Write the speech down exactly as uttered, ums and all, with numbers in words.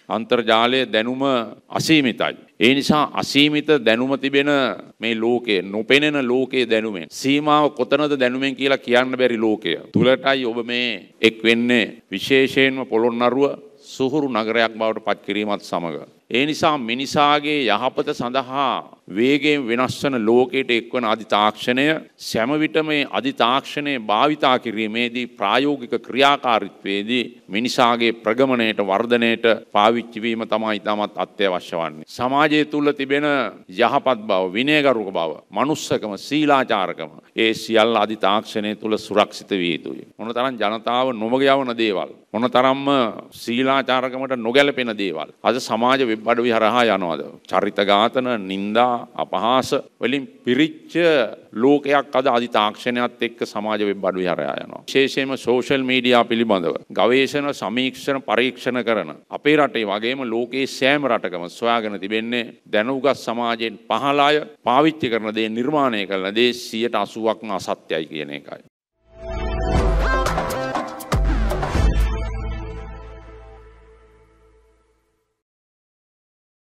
අන්තර්ජාලයේ දැනුම අසීමිතයි. ඒ නිසා අසීමිත දැනුම තිබෙන මේ ලෝකයේ නොපෙනෙන ලෝකයේ දැනුමෙන් සීමාව කොතනද දැනුමෙන් කියලා කියන්න බැරි ලෝකය තුලටයි ඔබ මේ එක් වෙන්නේ විශේෂයෙන්ම පොළොන්නරුව සුහුරු නගරයක් බවට පත් කිරීමත් සමග. ඒ නිසා මිනිසාගේ යහපත සඳහා වේගයෙන් වෙනස් වන ලෝකයට එක්වන අධිතාක්ෂණය සෑම විට මේ අධිතාක්ෂණය භාවිතා කිරීමේදී ප්‍රායෝගික ක්‍රියාකාරීත්වයේදී මිනිසාගේ ප්‍රගමණයට වර්ධනයට පාවිච්චි වීම තමයි ඉතාමත් අත්‍යවශ්‍ය වන්නේ. සමාජය තුල තිබෙන යහපත් බව, විනයගරුක බව, මනුස්සකම, සීලාචාරකම ඒ සියල්ල අධිතාක්ෂණය තුල සුරක්ෂිත විය යුතුයි. මොනතරම් ජනතාව නොමග යවන දේවල්, මොනතරම්ම සීලාචාරකමට නොගැලපෙන දේවල් අද සමාජ වෙබ් අඩවි හරහා යනවාද? චරිත ඝාතන, නින්දා, අපහාස වලින් පිරිච්ච ලෝකයක් අද අධිතාක්ෂණයත් එක්ක සමාජ වෙබ් අඩවි හරහා යනවා. විශේෂයෙන්ම සෝෂල් මීඩියා පිළිබඳව ගවේෂණ, සමීක්ෂණ, පරීක්ෂණ කරන අපේ රටේ වගේම ලෝකයේ සෑම රටකම සොයාගෙන තිබෙන්නේ දැනුගත් සමාජයෙන් පහළ අය පාවිච්චි කරන දේ, නිර්මාණය කරන දේ සියයට අසූවක්ම අසත්‍යයි කියන එකයි.